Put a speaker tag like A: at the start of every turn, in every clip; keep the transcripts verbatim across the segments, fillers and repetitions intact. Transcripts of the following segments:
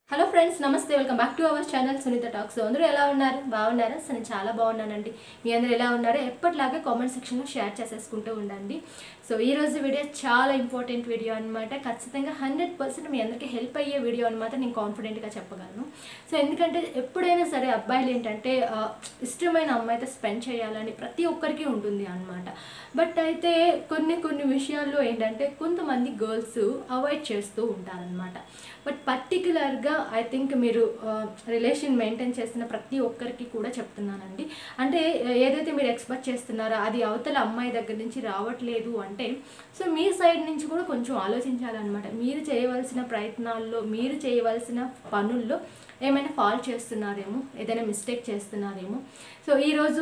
A: Hello friends, నమస్తే. Welcome back to our channel Sunitha talks. అందరూ ఎలా ఉన్నారు? బాగున్నారా? సో నేను చాలా బాగున్నానండి. మీ అందరూ ఎలా ఉన్నారో ఎప్పటిలాగే కామెంట్ సెక్షన్లో షేర్ చేసేసుకుంటూ ఉండండి. సో ఈరోజు వీడియో చాలా ఇంపార్టెంట్ వీడియో అనమాట. ఖచ్చితంగా హండ్రెడ్ పర్సెంట్ మీ అందరికీ హెల్ప్ అయ్యే వీడియో అనమాట. నేను కాన్ఫిడెంట్గా చెప్పగలను. సో ఎందుకంటే ఎప్పుడైనా సరే అబ్బాయిలు ఏంటంటే ఇష్టమైన అమ్మాయితో స్పెండ్ చేయాలని ప్రతి ఒక్కరికి ఉంటుంది అనమాట. బట్ అయితే కొన్ని కొన్ని విషయాల్లో ఏంటంటే కొంతమంది గర్ల్స్ అవాయిడ్ చేస్తూ ఉంటారనమాట. బట్ పర్టికులర్గా ఐ థింక్ మీరు రిలేషన్ మెయింటైన్ చేస్తున్న ప్రతి ఒక్కరికి కూడా చెప్తున్నానండి. అంటే ఏదైతే మీరు ఎక్స్పెక్ట్ చేస్తున్నారో అది అవతల అమ్మాయి దగ్గర నుంచి రావట్లేదు అంటే సో మీ సైడ్ నుంచి కూడా కొంచెం ఆలోచించాలన్నమాట. మీరు చేయవలసిన ప్రయత్నాల్లో, మీరు చేయవలసిన పనుల్లో ఏమైనా ఫాల్ చేస్తున్నారేమో, ఏదైనా మిస్టేక్ చేస్తున్నారేమో. సో ఈరోజు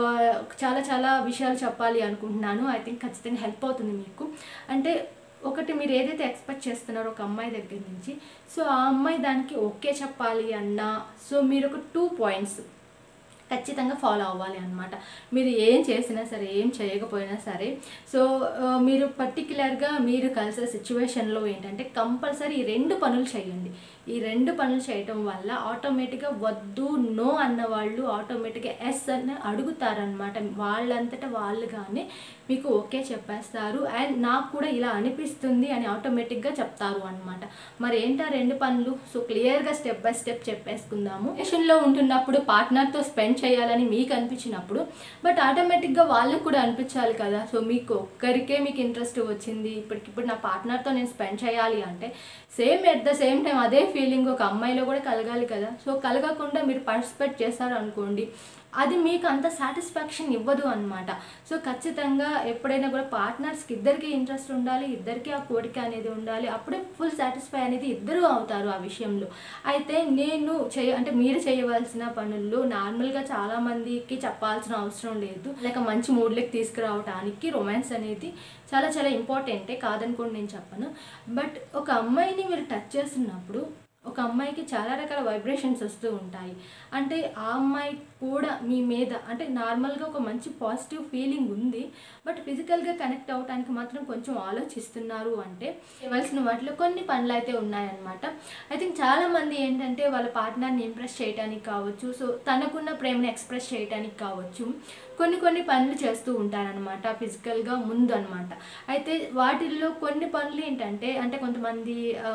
A: చాలా చాలా విషయాలు చెప్పాలి అనుకుంటున్నాను. ఐ థింక్ ఖచ్చితంగా హెల్ప్ అవుతుంది మీకు. అంటే ఒకటి, మీరు ఏదైతే ఎక్స్పెక్ట్ చేస్తున్నారో ఒక అమ్మాయి దగ్గర నుంచి, సో ఆ అమ్మాయి దానికి ఓకే చెప్పాలి అన్నా సో మీరు ఒక టూ పాయింట్స్ ఖచ్చితంగా ఫాలో అవ్వాలి అనమాట. మీరు ఏం చేసినా సరే, ఏం చేయకపోయినా సరే, సో మీరు పర్టికులర్గా మీరు కలిసే సిచ్యువేషన్లో ఏంటంటే కంపల్సరీ ఈ రెండు పనులు చేయండి. ఈ రెండు పనులు చేయటం వల్ల ఆటోమేటిక్గా వద్దు, నో అన్న వాళ్ళు ఆటోమేటిక్గా ఎస్ అని అడుగుతారనమాట. వాళ్ళంతటా వాళ్ళుగానే మీకు ఓకే చెప్పేస్తారు. అండ్ నాకు కూడా ఇలా అనిపిస్తుంది అని ఆటోమేటిక్గా చెప్తారు అనమాట. మరి ఏంటా రెండు పనులు? సో క్లియర్గా స్టెప్ బై స్టెప్ చెప్పేసుకుందాము. రిలేషన్లో ఉంటున్నప్పుడు పార్ట్నర్తో స్పెండ్ చేయాలని మీకు అనిపించినప్పుడు బట్ ఆటోమేటిక్గా వాళ్ళకు కూడా అనిపించాలి కదా. సో మీకు ఒక్కరికే మీకు ఇంట్రెస్ట్ వచ్చింది, ఇప్పటికిప్పుడు నా పార్ట్నర్తో నేను స్పెండ్ చేయాలి అంటే same at the same time అదే ఫీలింగ్ ఒక అమ్మాయిలో కూడా కలగాలి కదా. సో కలగకుండా మీరు పార్టిసిపేట్ చేశారు అనుకోండి, అది మీకు అంత సాటిస్ఫాక్షన్ ఇవ్వదు అనమాట. సో ఖచ్చితంగా ఎప్పుడైనా కూడా పార్ట్నర్స్కి ఇద్దరికి ఇంట్రెస్ట్ ఉండాలి, ఇద్దరికి ఆ కోరిక అనేది ఉండాలి. అప్పుడే ఫుల్ సాటిస్ఫై అనేది ఇద్దరు అవుతారు ఆ విషయంలో. అయితే నేను చేయ అంటే మీరు చేయవలసిన పనుల్లో నార్మల్గా చాలామందికి చెప్పాల్సిన అవసరం లేదు. లేక మంచి మూడ్లకి తీసుకురావడానికి రొమాన్స్ అనేది చాలా చాలా ఇంపార్టెంటే, కాదనుకోండి నేను చెప్పను. బట్ ఒక అమ్మాయిని మీరు టచ్ చేస్తున్నప్పుడు ఒక అమ్మాయికి చాలా రకాల వైబ్రేషన్స్ వస్తూ ఉంటాయి. అంటే ఆ అమ్మాయి కూడా మీ మీద అంటే నార్మల్గా ఒక మంచి పాజిటివ్ ఫీలింగ్ ఉంది, బట్ ఫిజికల్గా కనెక్ట్ అవ్వడానికి మాత్రం కొంచెం ఆలోచిస్తున్నారు అంటే ఇవ్వాల్సిన వాటిలో కొన్ని పనులు అయితే ఉన్నాయన్నమాట. ఐ థింక్ చాలామంది ఏంటంటే వాళ్ళ పార్ట్నర్ని ఇంప్రెస్ చేయడానికి కావచ్చు, సో తనకున్న ప్రేమను ఎక్స్ప్రెస్ చేయడానికి కావచ్చు, కొన్ని కొన్ని పనులు చేస్తూ ఉంటారనమాట ఫిజికల్గా ముందు అనమాట. అయితే వాటిల్లో కొన్ని పనులు ఏంటంటే అంటే కొంతమంది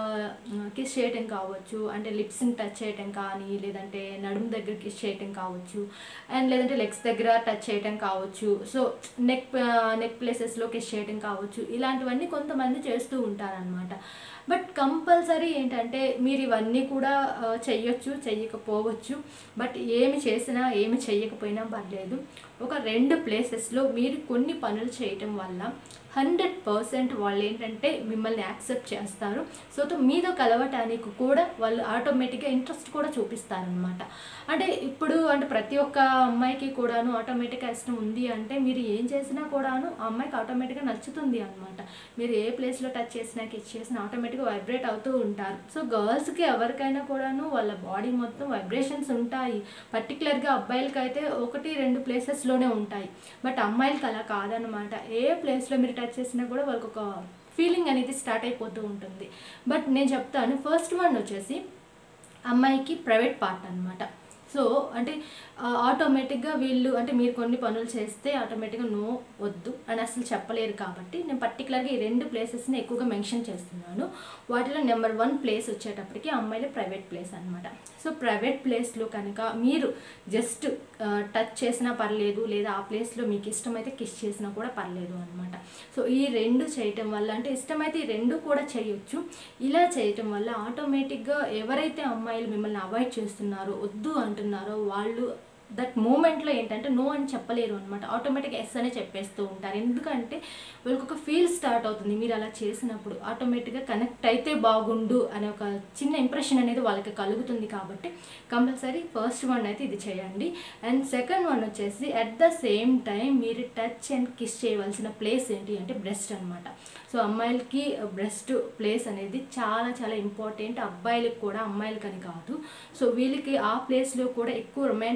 A: కిస్ చేయటం కావచ్చు, అంటే లిప్స్ని టచ్ చేయటం కానీ, లేదంటే నడుము దగ్గర కిస్ చేయటం కావచ్చు, అండ్ లేదంటే లెగ్స్ దగ్గర టచ్ చేయటం కావచ్చు, సో నెక్ నెక్ ప్లేసెస్లో కిస్ చేయటం కావచ్చు. ఇలాంటివన్నీ కొంతమంది చేస్తూ ఉంటారనమాట. బట్ కంపల్సరీ ఏంటంటే మీరు ఇవన్నీ కూడా చెయ్యొచ్చు, చెయ్యకపోవచ్చు. బట్ ఏమి చేసినా ఏమి చెయ్యకపోయినా పర్లేదు, ఒక రెండు ప్లేసెస్లో మీరు కొన్ని పనులు చేయటం వల్ల హండ్రెడ్ పర్సెంట్ వాళ్ళు ఏంటంటే మిమ్మల్ని యాక్సెప్ట్ చేస్తారు. సో మీతో కలవటానికి కూడా వాళ్ళు ఆటోమేటిక్గా ఇంట్రెస్ట్ కూడా చూపిస్తారనమాట. అంటే ఇప్పుడు అంటే ప్రతి ఒక్క అమ్మాయికి కూడాను ఆటోమేటిక్గా ఇష్టం ఉంది అంటే మీరు ఏం చేసినా కూడాను ఆ అమ్మాయికి ఆటోమేటిక్గా నచ్చుతుంది అనమాట. మీరు ఏ ప్లేస్లో టచ్ చేసినా కిచ్ చేసినా ఆటోమేటిక్గా వైబ్రేట్ అవుతూ ఉంటారు. సో గర్ల్స్కి ఎవరికైనా కూడాను వాళ్ళ బాడీ మొత్తం వైబ్రేషన్స్ ఉంటాయి. పర్టికులర్గా అబ్బాయిలకి అయితే ఒకటి రెండు ప్లేసెస్లోనే ఉంటాయి, బట్ అమ్మాయిలకి అలా కాదనమాట. ఏ ప్లేస్లో మీరు టచ్ చేసినా కూడా వాళ్ళకి ఒక ఫీలింగ్ అనేది స్టార్ట్ అయిపోతూ ఉంటుంది. బట్ నేను చెప్తాను, ఫస్ట్ వన్ వచ్చేసి అమ్మాయికి ప్రైవేట్ పార్ట్ అనమాట. సో అంటే ఆటోమేటిక్గా వీళ్ళు అంటే మీరు కొన్ని పనులు చేస్తే ఆటోమేటిక్గా నో వద్దు అని అసలు చెప్పలేరు. కాబట్టి నేను పర్టికులర్గా ఈ రెండు ప్లేసెస్ని ఎక్కువగా మెన్షన్ చేస్తున్నాను. వాటిలో నెంబర్ వన్ ప్లేస్ వచ్చేటప్పటికి అమ్మాయిల ప్రైవేట్ ప్లేస్ అనమాట. సో ప్రైవేట్ ప్లేస్లో కనుక మీరు జస్ట్ టచ్ చేసినా పర్లేదు, లేదా ఆ ప్లేస్లో మీకు ఇష్టమైతే కిస్ చేసినా కూడా పర్లేదు అనమాట. సో ఈ రెండు చేయటం వల్ల అంటే ఇష్టమైతే ఈ రెండు కూడా చేయొచ్చు. ఇలా చేయటం వల్ల ఆటోమేటిక్గా ఎవరైతే అమ్మాయిలు మిమ్మల్ని అవాయిడ్ చేస్తున్నారో, వద్దు అంటున్నారో, వాళ్ళు దట్ మూమెంట్లో ఏంటంటే నో అని చెప్పలేరు అనమాట. ఆటోమేటిక్గా ఎస్ అనే చెప్పేస్తూ ఉంటారు. ఎందుకంటే వాళ్ళకి ఒక ఫీల్ స్టార్ట్ అవుతుంది మీరు అలా చేసినప్పుడు. ఆటోమేటిక్గా కనెక్ట్ అయితే బాగుండు అనే ఒక చిన్న ఇంప్రెషన్ అనేది వాళ్ళకి కలుగుతుంది. కాబట్టి కంపల్సరీ ఫస్ట్ వన్ అయితే ఇది చేయండి. అండ్ సెకండ్ వన్ వచ్చేసి అట్ ద సేమ్ టైం మీరు టచ్ అండ్ కిస్ చేయవలసిన ప్లేస్ ఏంటి అంటే బ్రెస్ట్ అనమాట. సో అమ్మాయిలకి బ్రెస్ట్ ప్లేస్ అనేది చాలా చాలా ఇంపార్టెంట్. అబ్బాయిలకు కూడా, అమ్మాయిలకని కాదు. సో వీళ్ళకి ఆ ప్లేస్లో కూడా ఎక్కువ రొమాంటిక్ ఫీల్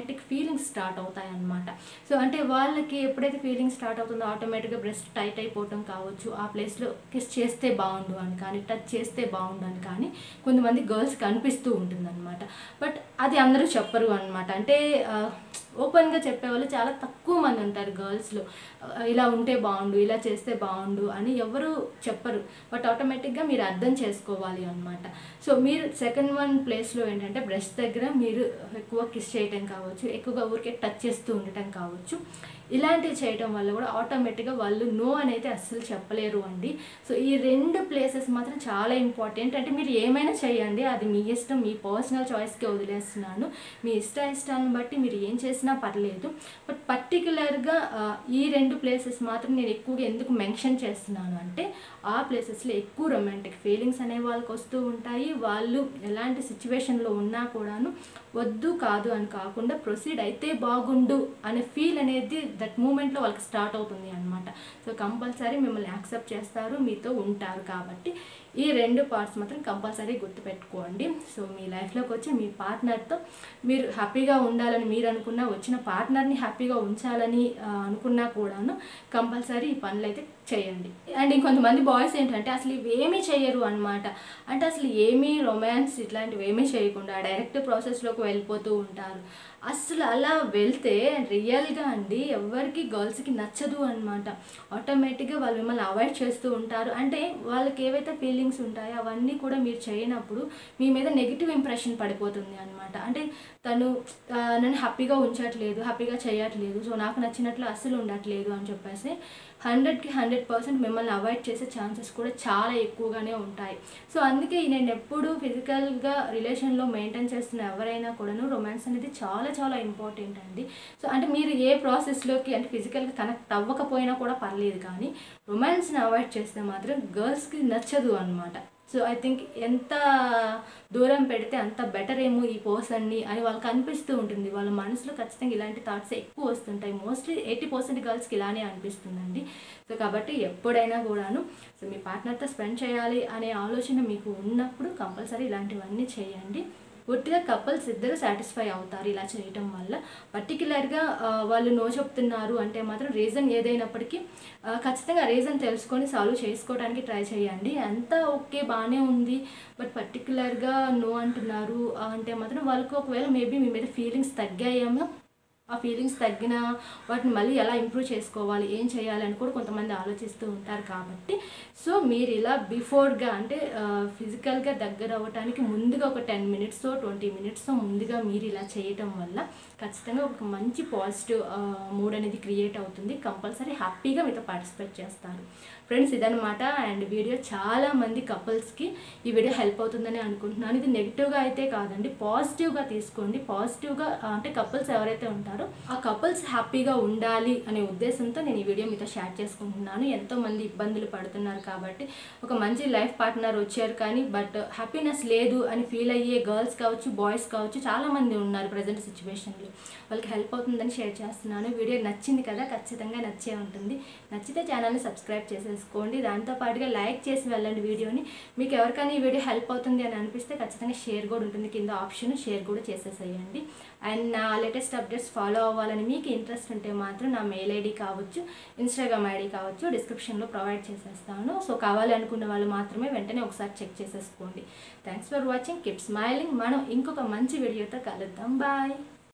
A: ఫీలింగ్స్ స్టార్ట్ అవుతాయి అన్నమాట. సో అంటే వాళ్ళకి ఎప్పుడైతే ఫీలింగ్స్ స్టార్ట్ అవుతుందో ఆటోమేటిక్గా బ్రెస్ట్ టైట్ అయిపోవటం కావచ్చు, ఆ ప్లేస్లో కిస్ చేస్తే బాగుండు అని కానీ, టచ్ చేస్తే బాగుండు అని కానీ కొంతమంది గర్ల్స్కి అనిపిస్తూ ఉంటుందన్నమాట. బట్ అది అందరూ చెప్పరు అనమాట. అంటే ఓపెన్గా చెప్పేవాళ్ళు చాలా తక్కువ మంది ఉంటారు గర్ల్స్లో. ఇలా ఉంటే బాగుండు, ఇలా చేస్తే బాగుండు అని ఎవరు చెప్పరు. బట్ ఆటోమేటిక్గా మీరు అర్థం చేసుకోవాలి అనమాట. సో మీరు సెకండ్ వన్ ప్లేస్లో ఏంటంటే బ్రెస్ట్ దగ్గర మీరు ఎక్కువ కిస్ చేయటం కావచ్చు, ఎక్కువగా ఊరికే టచ్ చేస్తూ ఉండటం కావచ్చు. ఇలాంటివి చేయటం వల్ల కూడా ఆటోమేటిక్గా వాళ్ళు నో అనేది అస్సలు చెప్పలేరు అండి. సో ఈ రెండు ప్లేసెస్ మాత్రం చాలా ఇంపార్టెంట్. అంటే మీరు ఏమైనా చేయండి, అది మీ ఇష్టం, మీ పర్సనల్ చాయిస్కి వదిలేస్తున్నాను. మీ ఇష్ట ఇష్టాలను బట్టి మీరు ఏం చేసినా పర్లేదు. బట్ పర్టికులర్గా ఈ రెండు ప్లేసెస్ మాత్రం నేను ఎక్కువగా ఎందుకు మెన్షన్ చేస్తున్నాను అంటే ఆ ప్లేసెస్లో ఎక్కువ రొమాంటిక్ ఫీలింగ్స్ అనే వాళ్ళకి వస్తూ ఉంటాయి. వాళ్ళు ఎలాంటి సిచ్యువేషన్లో ఉన్నా కూడాను వద్దు కాదు అని కాకుండా ప్రొసీడ్ అయితే బాగుండు అనే ఫీల్ అనేది దట్ మూమెంట్లో వాళ్ళకి స్టార్ట్ అవుతుంది అనమాట. సో కంపల్సరీ మిమ్మల్ని యాక్సెప్ట్ చేస్తారు, మీతో ఉంటారు. కాబట్టి ఈ రెండు పార్ట్స్ మాత్రం కంపల్సరీ గుర్తుపెట్టుకోండి. సో మీ లైఫ్లోకి వచ్చి మీ పార్ట్నర్తో మీరు హ్యాపీగా ఉండాలని మీరు అనుకున్నా, వచ్చిన పార్ట్నర్ని హ్యాపీగా ఉంచాలని అనుకున్నా కూడాను కంపల్సరీ ఈ పనులు అయితే చేయండి. అండ్ ఇంకొంతమంది బాయ్స్ ఏంటంటే అసలు ఇవేమీ చేయరు అనమాట. అంటే అసలు ఏమీ రొమాన్స్ ఇట్లాంటివి ఏమీ చేయకుండా డైరెక్ట్ ప్రాసెస్లోకి వెళ్ళిపోతూ ఉంటారు. అసలు అలా వెళ్తే రియల్గా అండి ఎవరికి గర్ల్స్కి నచ్చదు అనమాట. ఆటోమేటిక్గా వాళ్ళు మిమ్మల్ని అవాయిడ్ చేస్తూ ఉంటారు. అంటే వాళ్ళకి ఏవైతే ఫీలింగ్స్ ఉంటాయో అవన్నీ కూడా మీరు చేయనప్పుడు మీ మీద నెగిటివ్ ఇంప్రెషన్ పడిపోతుంది అనమాట. అంటే తను నన్ను హ్యాపీగా ఉంచట్లేదు, హ్యాపీగా చేయట్లేదు, సో నాకు నచ్చినట్లు అస్సలు ఉండట్లేదు అని చెప్పేసి హండ్రెడ్కి హండ్రెడ్ పర్సెంట్ మిమ్మల్ని అవాయిడ్ చేసే ఛాన్సెస్ కూడా చాలా ఎక్కువగానే ఉంటాయి. సో అందుకే నేను ఎప్పుడు ఫిజికల్గా రిలేషన్లో మెయింటైన్ చేస్తున్న ఎవరైనా కూడాను రొమాన్స్ అనేది చాలా చాలా ఇంపార్టెంట్ అండి. సో అంటే మీరు ఏ ప్రాసెస్లోకి అంటే ఫిజికల్గా కనెక్ట్ అవ్వకపోయినా కూడా పర్లేదు, కానీ రొమాన్స్ని అవాయిడ్ చేస్తే మాత్రం గర్ల్స్కి నచ్చదు అనమాట. సో ఐ థింక్ ఎంత దూరం పెడితే అంత బెటర్ ఏమో ఈ పర్సన్ని అని వాళ్ళకి అనిపిస్తూ ఉంటుంది. వాళ్ళ మనసులో ఖచ్చితంగా ఇలాంటి థాట్స్ ఎక్కువ వస్తుంటాయి. మోస్ట్లీ ఎయిటీ పర్సెంట్ గర్ల్స్కి ఇలానే అనిపిస్తుందండి. సో కాబట్టి ఎప్పుడైనా కూడాను సో మీ పార్ట్నర్తో స్పెండ్ చేయాలి అనే ఆలోచన మీకు ఉన్నప్పుడు కంపల్సరీ ఇలాంటివన్నీ చేయండి. పూర్తిగా కపుల్స్ ఇద్దరు సాటిస్ఫై అవుతారు ఇలా చేయటం వల్ల. పర్టికులర్గా వాళ్ళు నో చెప్తున్నారు అంటే మాత్రం రీజన్ ఏదైనప్పటికీ ఖచ్చితంగా రీజన్ తెలుసుకొని సాల్వ్ చేసుకోవడానికి ట్రై చేయండి. అంతా ఓకే బాగానే ఉంది, బట్ పర్టికులర్గా నో అంటున్నారు అంటే మాత్రం వాళ్ళకు ఒకవేళ మేబీ మీ మీద ఫీలింగ్స్ తగ్గాయేమో, ఆ ఫీలింగ్స్ తగ్గిన వాటిని మళ్ళీ ఎలా ఇంప్రూవ్ చేసుకోవాలి, ఏం చేయాలి అని కూడా కొంతమంది ఆలోచిస్తూ ఉంటారు. కాబట్టి సో మీరు ఇలా బిఫోర్గా అంటే ఫిజికల్గా దగ్గర అవ్వటానికి ముందుగా ఒక టెన్ మినిట్స్ ట్వంటీ మినిట్స్ ముందుగా మీరు ఇలా చేయటం వల్ల ఖచ్చితంగా ఒక మంచి పాజిటివ్ మూడ్ అనేది క్రియేట్ అవుతుంది. కంపల్సరీ హ్యాపీగా మీతో పార్టిసిపేట్ చేస్తారు. ఫ్రెండ్స్ ఇదనమాట. అండ్ వీడియో చాలామంది కపుల్స్కి ఈ వీడియో హెల్ప్ అవుతుందని అనుకుంటున్నాను. ఇది నెగిటివ్గా అయితే కాదండి, పాజిటివ్గా తీసుకోండి. పాజిటివ్గా అంటే కపుల్స్ ఎవరైతే ఉంటారో ఆ కపుల్స్ హ్యాపీగా ఉండాలి అనే ఉద్దేశంతో నేను ఈ వీడియో మీతో షేర్ చేసుకుంటున్నాను. ఎంతోమంది ఇబ్బందులు పడుతున్నారు కాబట్టి ఒక మంచి లైఫ్ పార్ట్నర్ వచ్చారు కానీ బట్ హ్యాపీనెస్ లేదు అని ఫీల్ అయ్యే గర్ల్స్ కావచ్చు, బాయ్స్ కావచ్చు, చాలామంది ఉన్నారు ప్రజెంట్ సిచ్యువేషన్లో. వాళ్ళకి హెల్ప్ అవుతుందని షేర్ చేస్తున్నాను. వీడియో నచ్చింది కదా, ఖచ్చితంగా నచ్చే ఉంటుంది. నచ్చితే ఛానల్ని సబ్స్క్రైబ్ చేసేసుకోండి. దాంతోపాటుగా లైక్ చేసి వెళ్ళండి వీడియోని. మీకు ఎవరికైనా ఈ వీడియో హెల్ప్ అవుతుంది అని అనిపిస్తే ఖచ్చితంగా షేర్ కూడా ఉంటుంది కింద ఆప్షన్, షేర్ కూడా చేసేసేయండి. అండ్ నా లేటెస్ట్ అప్డేట్స్ ఫాలో అవ్వాలని మీకు ఇంట్రెస్ట్ ఉంటే మాత్రం నా మెయిల్ ఐడి కావచ్చు, ఇన్స్టాగ్రామ్ ఐడి కావచ్చు డిస్క్రిప్షన్లో ప్రొవైడ్ చేసేస్తాను. సో కావాలి అనుకున్న వాళ్ళు మాత్రమే వెంటనే ఒకసారి చెక్ చేసేసుకోండి. Thanks for watching, keep smiling. మనం ఇంకొక మంచి వీడియోతో కలుద్దాం. బాయ్.